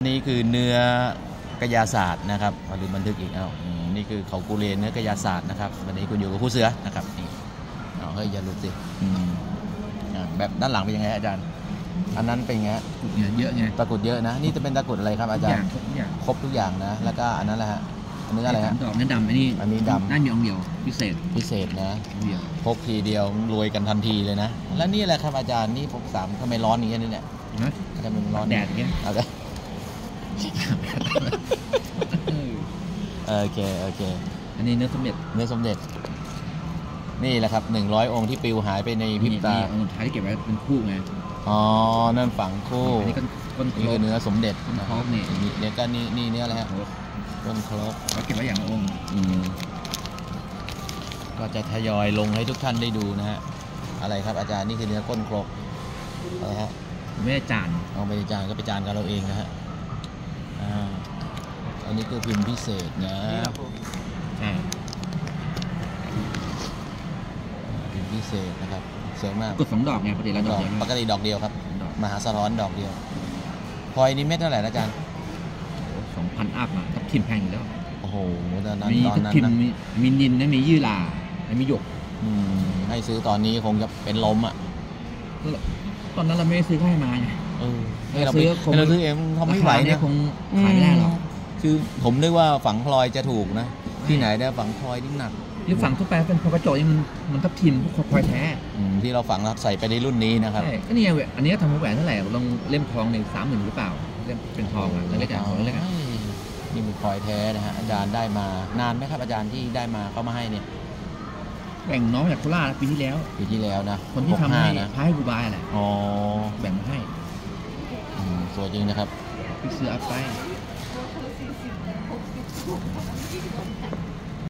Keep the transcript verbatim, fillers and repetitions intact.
นี่คือเนื้อกระยาศาสตร์นะครับหรือบันทึกอีกเอานี่คือเขากูเลนเนื้อกระยาศาสตร์นะครับวันนี้คุณอยู่กับผู้เสือนะครับนี่เอาเฮ้ยอย่าหลุดสิแบบด้านหลังเป็นยังไงอาจารย์อันนั้นเป็นไงเยอะไงตะกุดเยอะนะนี่จะเป็นตะกุดอะไรครับอาจารย์ครบทุกอย่างนะแล้วก็อันนั้นแหละฮะเนื้ออะไรฮะดอกเนื้อดำอันนี้อันนี้ดำน่ามีองเดียวพิเศษพิเศษนะพกทีเดียวรวยกันทันทีเลยนะแล้วนี่แหละครับอาจารย์นี่พกสามทำไมร้อนนี้นี่เนี่ยทำไมร้อนแดดเงี้ยโอเคโอเคอันนี้เนื้อสมเด็จเนื้อสมเด็จนี่แหละครับหนึ่งร้อยองค์ที่ปลิวหายไปในพริบตาองค์ท้ายที่เก็บไว้เป็นคู่ไงอ๋อนั่นฝังคู่อันนี้ก็นี่คือเนื้อสมเด็จนะนี่เดี๋ยวก็นี่นี่เนื้ออะไรฮะต้นครบเราเก็บไว้อย่างละองค์ก็จะทยอยลงให้ทุกท่านได้ดูนะฮะอะไรครับอาจารย์นี่คือเนื้อก้นครกอะไรฮะไม่ได้จานเอาไปจานก็ไปจานกันเราเองนะฮะอ่าอันนี้คือพิมพ์พิเศษนะพิมพ์พิเศษนะครับสวยมากกดสองดอกไงปกติเราดอกปกติดอกเดียวครับมหาสะท้อนดอกเดียวพลอยนี่เม็ดเท่าไหร่อาจารย์สองพันอัพมาทับทิมแพงอยู่แล้วโอ้โหตอนนั้นมีทับทิมมีนินนะมียี่หร่ามีหยกให้ซื้อตอนนี้คงจะเป็นลมอ่ะตอนนั้นเราไม่ได้ซื้อให้มาไงเราซื้อเราซื้อเองเขาไม่ไหวเนี่ยคงขายไม่ได้หรอกคือผมนึกว่าฝังพลอยจะถูกนะที่ไหนได้ฝังพลอยนี่หนักที่ฝังทั่วไปเป็นพอกระโจยมันมันทับทิมพวกพลอยแท้ที่เราฝังใส่ไปในรุ่นนี้นะครับใช่ก็นี่ไงอันนี้ทำมาแหวนเท่าไหร่ลองเล่มทองในสามหมื่นหรือเปล่าเล่มเป็นทองอ่ะเล็กๆของเล็กๆนี่เป็นพลอยแท้นะฮะอาจารย์ได้มานานไหมครับอาจารย์ที่ได้มาเขามาให้เนี่ยแบ่งน้องจากโคราชปีที่แล้วปีที่แล้วนะคนที่ทำให้พายกูบายแหละอ๋อแบ่งมาให้สวยจริงนะครับพี่เสือเอาไป